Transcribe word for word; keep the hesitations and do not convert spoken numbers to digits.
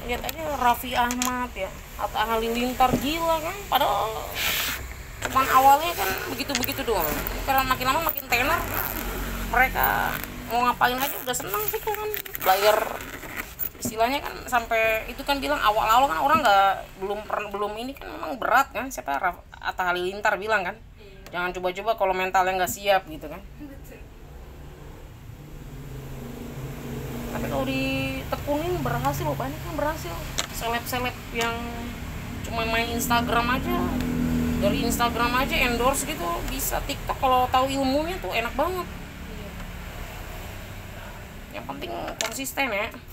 lihat aja Raffi Ahmad ya, Atta Halilintar, gila kan, padahal cuma awalnya kan begitu-begitu doang. Karena makin lama makin tenar, mereka mau ngapain aja udah seneng sih kan, bayar istilahnya kan. Sampai itu kan bilang awal-awal kan orang nggak belum belum ini kan memang berat kan, siapa Atta Halilintar bilang kan, jangan coba-coba kalau mentalnya nggak siap gitu kan. Tapi kalau ditekunin berhasil loh, banyak yang berhasil. Seleb-seleb yang cuma main Instagram aja, dari Instagram aja endorse gitu bisa. TikTok kalau tahu ilmunya tuh enak banget. Yang penting konsisten ya.